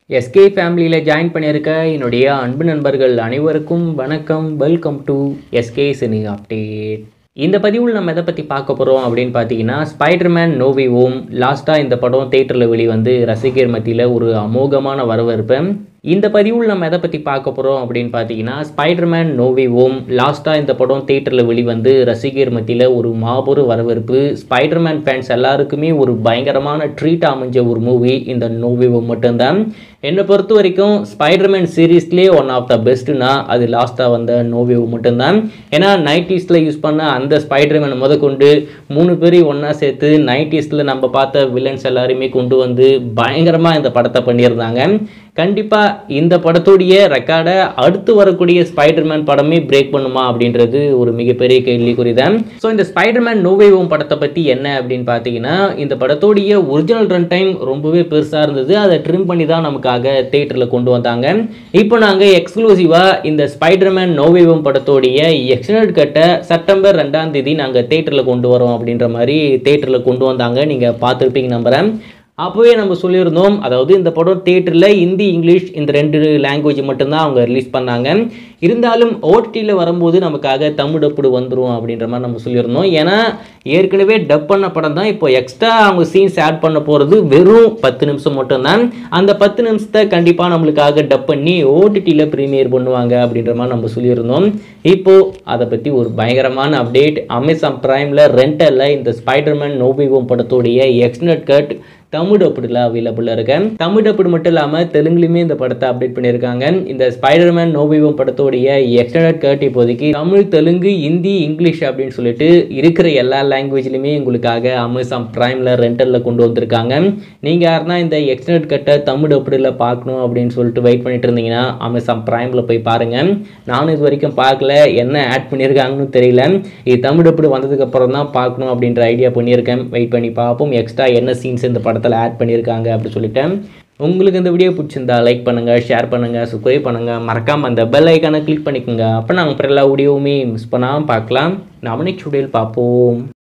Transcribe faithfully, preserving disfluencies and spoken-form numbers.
SK ஃபேமிலியில் join பண்ணியிருக்க என்னுடைய அன்பு நண்பர்கள் அனைவருக்கும் வணக்கம். Welcome to SK cine update. இந்த பதிவில் நம்ம எதை பற்றி பார்க்க போகிறோம் அப்படின்னு பார்த்தீங்கன்னா, ஸ்பைடர்மேன் நோ வே ஹோம். லாஸ்ட்டாக இந்த படம் தேட்டரில் வெளிவந்து ரசிகர் மத்தியில் ஒரு அமோகமான வரவேற்பு. இந்த பதிவில் நம்ம எதை பற்றி பார்க்க போகிறோம் அப்படின்னு பார்த்தீங்கன்னா, ஸ்பைடர்மேன் நோ வே ஹோம். லாஸ்ட்டாக இந்த படம் தேட்டரில் வெளிவந்து ரசிகர் மத்தியில் ஒரு மாபெரும் வரவேற்பு. ஸ்பைடர்மேன் ஃபேன்ஸ் எல்லாருக்குமே ஒரு பயங்கரமான ட்ரீட் அமைஞ்ச ஒரு மூவி இந்த நோ வே ஹோம் மட்டும்தான். என்னை பொறுத்த வரைக்கும் ஸ்பைடர்மேன் சீரீஸ்லேயே ஒன் ஆஃப் த பெஸ்ட்டுனா அது லாஸ்ட்டாக வந்த நோ வே ஹோம் மட்டும்தான். ஏன்னா நைன்டீஸில் யூஸ் பண்ண அந்த ஸ்பைடர்மேன் முத கொண்டு மூணு பேரையும் ஒன்றா சேர்த்து நைன்டீஸில் நம்ம பார்த்த வில்லன்ஸ் எல்லாருமே கொண்டு வந்து பயங்கரமாக இந்த படத்தை பண்ணியிருந்தாங்க. கண்டிப்பாக இந்த படத்துடைய ரெக்கார்டை அடுத்து வரக்கூடிய ஸ்பைடர்மேன் படமே பிரேக் பண்ணுமா அப்படின்றது ஒரு மிகப்பெரிய கேள்விக்குறி தான். ஸோ இந்த ஸ்பைடர்மேன் நோ வே ஹோம் படத்தை பற்றி என்ன அப்படின்னு பார்த்தீங்கன்னா, இந்த படத்துடைய ஒரிஜினல் ரன் டைம் ரொம்பவே பெருசாக இருந்தது. அதை ட்ரிம் பண்ணி தான் நமக்காக தேட்டரில் கொண்டு வந்தாங்க. இப்போ நாங்கள் எக்ஸ்க்ளூசிவாக இந்த ஸ்பைடர்மேன் நோ வே ஹோம் படத்துடைய எக்ஸ்டெண்டட் கட்டை செப்டம்பர் ரெண்டாம் தேதி நாங்கள் தேட்டரில் கொண்டு வரோம் அப்படின்ற மாதிரி தேட்டரில் கொண்டு வந்தாங்க. நீங்கள் பார்த்துருப்பீங்க நம்புகிறேன். அப்போவே நம்ம சொல்லியிருந்தோம், அதாவது இந்த படம் தேட்டரில் ஹிந்தி இங்கிலீஷ் இந்த ரெண்டு லாங்குவேஜ் மட்டும்தான் அவங்க ரிலீஸ் பண்ணாங்க. இருந்தாலும் ஓடிடியில் வரும்போது நமக்காக தமிழ் டப்புடு வந்துடும் அப்படின்ற மாதிரி நம்ம சொல்லியிருந்தோம். ஏன்னா ஏற்கனவே டப் பண்ண படம் தான். இப்போ எக்ஸ்ட்ரா அவங்க சீன்ஸ் ஆட் பண்ண போகிறது வெறும் பத்து நிமிஷம் மட்டும்தான். அந்த பத்து நிமிஷத்தை கண்டிப்பாக நம்மளுக்காக டப் பண்ணி ஓடிடியில் ப்ரீமியர் பண்ணுவாங்க அப்படின்ற மாதிரி நம்ம சொல்லியிருந்தோம். இப்போது அதை பற்றி ஒரு பயங்கரமான அப்டேட். அமேசான் பிரைமில் ரெண்டலில் இந்த ஸ்பைடர்மேன் நோ வே ஹோம் படத்துடைய எக்ஸ்டெண்டட் கட் தமிழ் டப்புடில் அவைலபிளாக இருக்கு. தமிழ் டப்புடு மட்டும் இல்லாமல் தெலுங்குலையுமே இந்த படத்தை அப்டேட் பண்ணியிருக்காங்க. இந்த ஸ்பைடர்மேன் நோ வே ஹோம் படத்தோடைய எக்ஸ்டெண்டட் கட் இப்போதைக்கு தமிழ், தெலுங்கு, ஹிந்தி, இங்கிலீஷ் அப்படின்னு சொல்லிட்டு இருக்கிற எல்லா லாங்குவேஜ்லையுமே உங்களுக்காக அமேசான் பிரைமில் ரெண்டலில் கொண்டு வந்திருக்காங்க. நீங்கள் யாருன்னா இந்த எக்ஸ்டெண்டட் கட்டை தமிழ் டப்புடில் பார்க்கணும் அப்படின்னு சொல்லிட்டு வெயிட் பண்ணிட்டு இருந்தீங்கன்னா அமேசான் பிரைமில் போய் பாருங்கள். நானும் இது வரைக்கும் பார்க்கல, என்ன ஆட் பண்ணியிருக்காங்கன்னு தெரியல. இது தமிழ் டப்புடு வந்ததுக்கப்புறம் தான் பார்க்கணும் அப்படின்ற ஐடியா பண்ணியிருக்கேன். வெயிட் பண்ணி பார்ப்போம் எக்ஸ்ட்ரா என்ன சீன்ஸ் இந்த படத்தில் ஆட் பண்ணியிருக்காங்க அப்படி சொல்லிட்டேன். உங்களுக்கு இந்த வீடியோ பிடிச்சிருந்தா லைக் பண்ணுங்கள், ஷேர் பண்ணுங்கள், சப்ஸ்கிரைப் பண்ணுங்கள், மறக்காமல் அந்த பெல் ஐக்கானை கிளிக் பண்ணிக்கோங்க. அப்போ நாங்கள் அப்புறம் எல்லா வீடியோவுமே மிஸ் பண்ணாமல் பார்க்கலாம். நாம நெக்ஸ்ட் வீடியோவில் பார்ப்போம்.